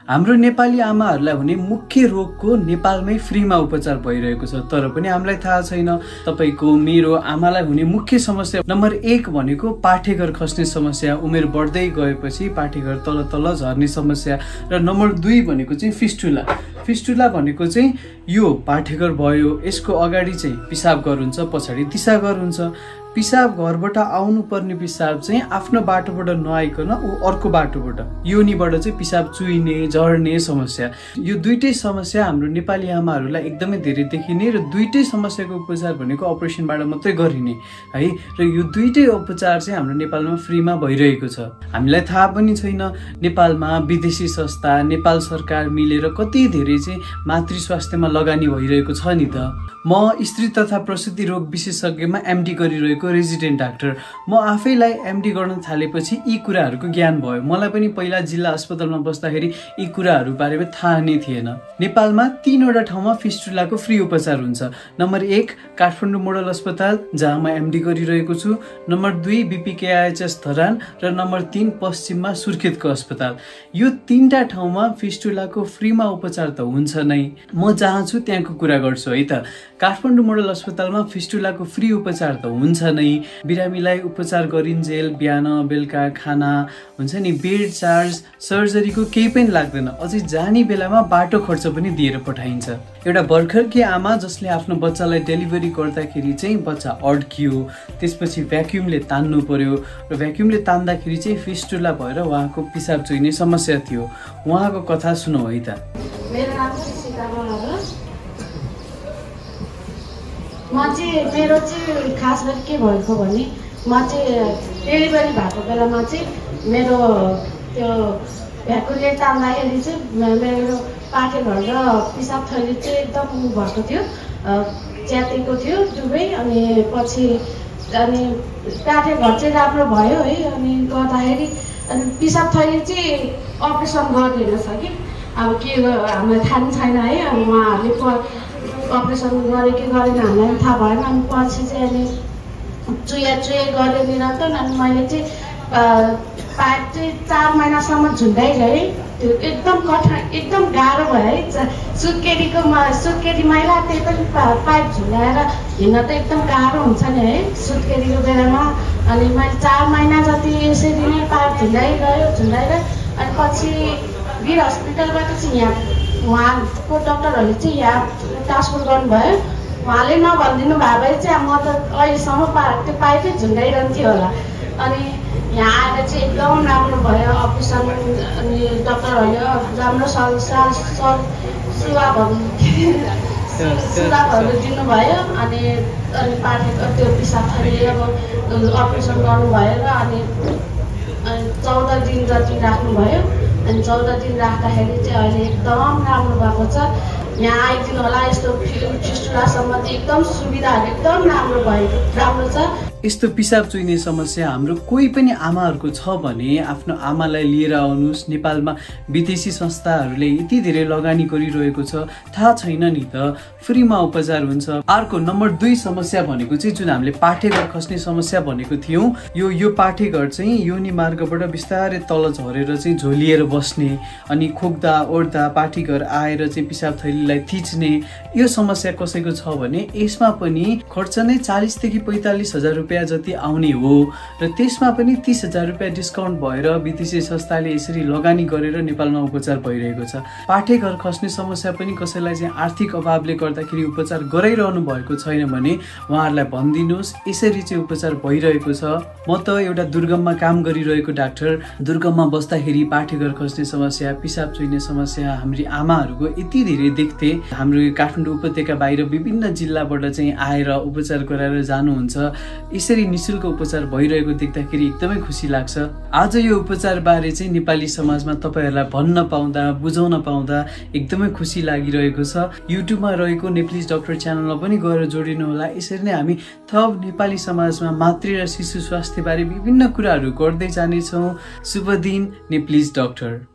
हाम्रो नेपाली आमाहरूलाई हुने मुख्य रोगको नेपालमै फ्रीमा उपचार भइरहेको छ। तर पनि हामीलाई थाहा छैन। तपाईको मेरो आमालाई हुने मुख्य समस्या नम्बर 1 भनेको पाठेघर खस्ने समस्या, उमेर बढ्दै गएपछि पाठेघर तल तल झर्ने समस्या, र नम्बर 2 भनेको चाहिँ फिस्टुला। फिस्टुला भनेको चाहिँ यो पाठेघर भयो, यसको अगाडि चाहिँ पिसाब घर हुन्छ, पछाडि दिशाघर हुन्छ। पिसाब घरबाट आउनु पर्ने पिसाब चाहिँ आफ्नो बाटोबाट नआइकन ऊ अर्को बाटोबाट योनिबाट चाहिँ पिसाब चुइने झर्ने समस्या। यो दुईटै समस्या हाम्रो नेपाली आमाहरूलाई एकदमै धेरै देखिने, र दुईटै समस्याको उपचार भनेको अपरेसनबाट मात्रै गरिने है। र यो दुईटै उपचार चाहिँ हाम्रो नेपालमा फ्रीमा भइरहेको छ। हामीलाई थाहा पनि छैन नेपालमा विदेशी संस्था, नेपाल सरकार मिलेर कति धेरै चाहिँ मातृ स्वास्थ्यमा लगानी भइरहेको छ नि त। म स्त्री तथा प्रसुति रोग विशेषज्ञमा एमडी गरिरहेको रेजिडेन्ट डाक्टर। म आफैलाई एमडी गर्न थालेपछि यी कुराहरूको ज्ञान भयो। मलाई पनि पहिला जिल्ला अस्पतालमा बस्दाखेरि यी कुराहरू बारेमा थाहा नै थिएन। नेपालमा 3वटा ठाउँमा फिस्टुलाको फ्री उपचार हुन्छ। नम्बर 1 काठमाडौँ मोडल अस्पताल, जहाँ म एमडी गरिरहेको छु। नम्बर 2 बीपीकेआईएचएस धरान, र नम्बर 3 पश्चिममा सुर्खेतको अस्पताल। यो 3टा ठाउँमा फिस्टुलाको फ्रीमा उपचार त हुन्छ नै। म जहाँ छु त्यहाँको कुरा गर्छु है त। काठमाडौँ मोडल अस्पतालमा फिस्टुलाको फ्री उपचार त हुन्छ नै। बिरामीलाई उपचार गरिन्जेल बिहान बेलुका खाना हुन्छ नि, बेड चार्ज, सर्जरीको केही पनि लाग्दैन। अझै जाने बेलामा बाटो खर्च पनि दिएर पठाइन्छ। एउटा भर्खरकी आमा जसले आफ्नो बच्चालाई डेलिभरी गर्दाखेरि चाहिँ बच्चा अड्कियो, त्यसपछि भ्याक्युमले तान्नु पर्यो, र भ्याक्युमले तान्दाखेरि चाहिँ फिस्टुला भएर उहाँको पिसाब चुइने समस्या थियो। उहाँको कथा सुनौ है त। मेरो नाम म चाहिँ मेरो चाहिँ खास गरी के भएको भने म चाहिँ डेलिभरी भएको बेलामा चाहिँ मेरो त्यो भ्याकुमले तान्दाखेरि चाहिँ मेरो पाठेघर र पिसाब थैली चाहिँ एकदम भएको थियो, च्यातेको थियो दुवै। अनि पछि अनि पाठेघर चाहिँ राम्रो भयो है। अनि गर्दाखेरि अनि पिसाब थैली चाहिँ अपरेसन गरिदिनु छ कि अब के हामीलाई थाहा छैन है। अब उहाँहरूले अपरेसन गरे कि गरेन हामीलाई पनि थाहा भएन। अनि पछि चाहिँ अनि चुया गरे निरन्तर। अनि मैले चाहिँ पाइप चाहिँ 4 महिनासम्म झुन्डाइरहेँ। त्यो एकदम कठिन, एकदम गाह्रो भयो है। सुत्केरी मैला त्यही पनि पाइप झुन्डाएर हिँड्न त एकदम गाह्रो हुन्छ नि है सुत्केरीको बेलामा। अनि मैले 4 महिना जति यसरी नै पाइप झुन्डाएर अनि पछि वीर हस्पिटलबाट चाहिँ यहाँ उहाँको डक्टरहरूले चाहिँ यहाँ ट्रान्सफर गर्नुभयो। उहाँले नभनिदिनु भए भए चाहिँ म त अहिलेसम्म त्यो पाइपै झुन्डाइरहन्थ्यो होला। अनि यहाँ आएर चाहिँ एकदम राम्रो भयो अपरेसन। अनि डक्टरहरूले राम्रो सुझावहरू दिनुभयो। अनि पाठेको त्यो पिसाब थैली अब अपरेसन गर्नुभयो। र अनि 14 दिन जति राख्नुभयो। अनि 14 दिन राख्दाखेरि चाहिँ अहिले एकदम राम्रो भएको छ। यहाँ आइदिनु होला। यस्तो फिस्टुला सम्बन्धी एकदम सुविधाहरू एकदम राम्रो छ। यस्तो पिसाब चुइने समस्या हाम्रो कोही पनि आमाहरूको छ भने आफ्नो आमालाई लिएर आउनुहोस्। नेपालमा विदेशी संस्थाहरूले यति धेरै लगानी गरिरहेको छ, थाहा छैन नि त। फ्रीमा उपचार हुन्छ। अर्को नम्बर 2 समस्या भनेको चाहिँ जुन हामीले पाठेघर खस्ने समस्या भनेको थियौँ, यो पाठेघर चाहिँ योनि मार्गबाट बिस्तारै तल झरेर चाहिँ झोलिएर बस्ने, अनि खोक्दा ओर्दा पाठेघर आएर चाहिँ पिसाब थैलीलाई थिच्ने, यो समस्या कसैको छ भने यसमा पनि खर्च नै 40 देखि 45 हजार रुपियाँ जति आउने हो। र त्यसमा पनि 30 हजार रुपियाँ डिस्काउन्ट भएर विदेशी संस्थाले यसरी लगानी गरेर नेपालमा उपचार भइरहेको छ। पाठेघर खस्ने समस्या पनि कसैलाई चाहिँ आर्थिक अभावले गर्दाखेरि उपचार गराइरहनु भएको छैन भने उहाँहरूलाई भनिदिनुहोस्, यसरी चाहिँ उपचार भइरहेको छ। म त एउटा दुर्गममा काम गरिरहेको डाक्टर। दुर्गममा बस्दाखेरि पाठेघर खस्ने समस्या, पिसाब चुइने समस्या हाम्री आमाहरूको यति धेरै देख्थे। हाम्रो काठमाडौँ उपत्यका बाहिर विभिन्न जिल्लाबाट चाहिँ आएर उपचार गराएर जानुहुन्छ। यसरी निःशुल्क उपचार भइरहेको देख्दाखेरि एकदमै खुसी लाग्छ। आज यो उपचार बारे चाहिँ नेपाली समाजमा तपाईहरुलाई भन्न पाउँदा, बुझाउन पाउँदा एकदमै खुसी लागिरहेको छ। युट्युबमा रहेको नेप्लिज डाक्टर च्यानलमा पनि गएर जोडिनु होला। यसरी नै हामी थप नेपाली समाजमा मातृ र शिशु स्वास्थ्य बारे विभिन्न कुराहरू गर्दै जानेछौँ। शुभ दिन नेप्लिज डाक्टर।